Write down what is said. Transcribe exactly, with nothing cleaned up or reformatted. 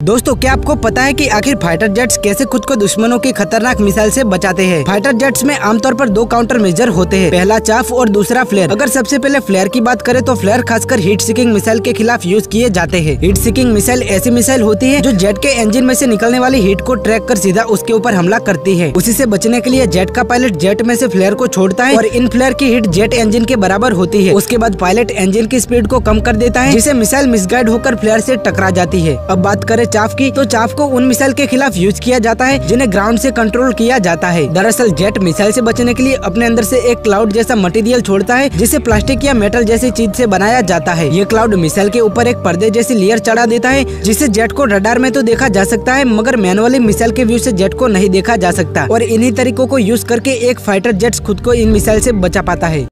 दोस्तों, क्या आपको पता है कि आखिर फाइटर जेट्स कैसे खुद को दुश्मनों की खतरनाक मिसाइल से बचाते हैं? फाइटर जेट्स में आमतौर पर दो काउंटर मेजर होते हैं, पहला चाफ और दूसरा फ्लेयर। अगर सबसे पहले फ्लेयर की बात करें तो फ्लेयर खासकर हीट सीकिंग मिसाइल के खिलाफ यूज किए जाते हैं। हीट सीकिंग मिसाइल ऐसी मिसाइल होती है जो जेट के इंजन में से निकलने वाली हीट को ट्रैक कर सीधा उसके ऊपर हमला करती है। उसी से बचने के लिए जेट का पायलट जेट में से फ्लेयर को छोड़ता है और इन फ्लेयर की हीट जेट इंजन के बराबर होती है। उसके बाद पायलट इंजन की स्पीड को कम कर देता है, जिससे मिसाइल मिसगाइड होकर फ्लेयर से टकरा जाती है। अब बात करें चाफ की, तो चाफ को उन मिसाइल के खिलाफ यूज किया जाता है जिन्हें ग्राउंड से कंट्रोल किया जाता है। दरअसल जेट मिसाइल से बचने के लिए अपने अंदर से एक क्लाउड जैसा मटेरियल छोड़ता है, जिसे प्लास्टिक या मेटल जैसी चीज से बनाया जाता है। ये क्लाउड मिसाइल के ऊपर एक पर्दे जैसी लेयर चढ़ा देता है, जिससे जेट को रडार में तो देखा जा सकता है, मगर मैनुअली मिसाइल के व्यू से जेट को नहीं देखा जा सकता। और इन्हीं तरीकों को यूज करके एक फाइटर जेट खुद को इन मिसाइल से बचा पाता है।